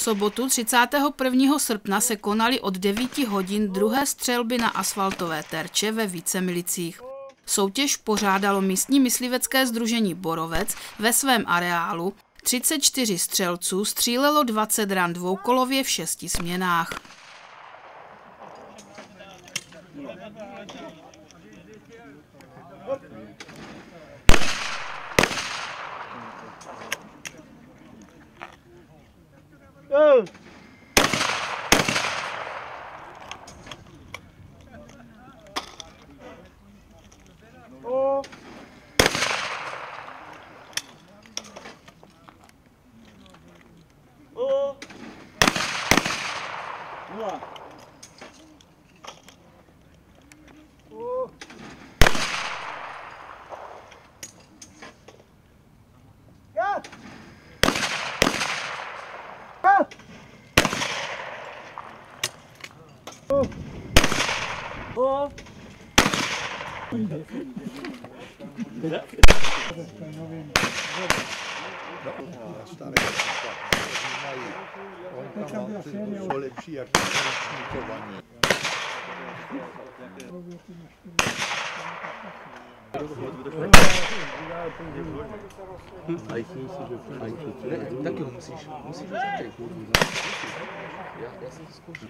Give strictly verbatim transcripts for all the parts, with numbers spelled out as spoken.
sobotu třicátého prvního srpna se konaly od devíti hodin druhé střelby na asfaltové terče ve Vícemilicích. Soutěž pořádalo místní myslivecké sdružení Borovec ve svém areálu. třicet čtyři střelců střílelo dvacet ran dvoukolově v šesti směnách. Oh. Oh. Oh. Nula. Oh. Yeah. Ah. Oh. Oh. Jsou lepší jako sníkovaní. Taky ho musíš, musíš ho začít. Já, já jsem to zkoušel.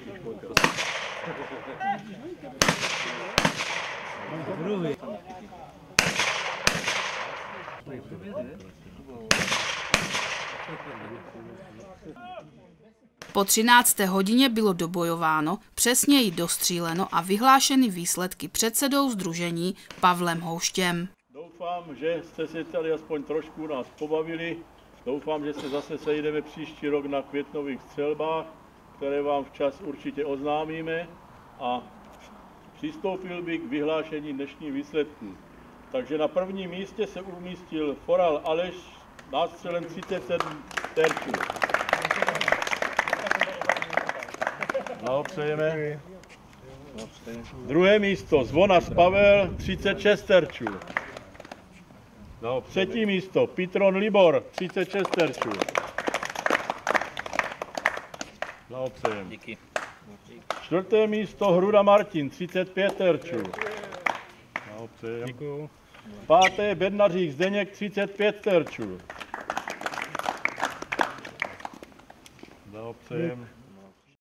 Po třinácté hodině bylo dobojováno, přesněji dostříleno a vyhlášeny výsledky předsedou sdružení Pavlem Houštěm. Doufám, že jste si tady aspoň trošku nás pobavili. Doufám, že se zase sejdeme příští rok na květnových střelbách, které vám včas určitě oznámíme, a přistoupil bych k vyhlášení dnešních výsledků. Takže na prvním místě se umístil Foral Aleš nástřelem třicet sedm terčů. Blahopřejeme. Druhé místo Zvonař Pavel třicet šest terčů. Třetí místo Pitron Libor třicet šest terčů. Blahopřejeme. Díky. Čtvrté místo Hruda Martin třicet pět terčů. Blahopřejeme. Děkuju. Páté Bednařík Zdeněk třicet pět terčů. Blahopřejeme.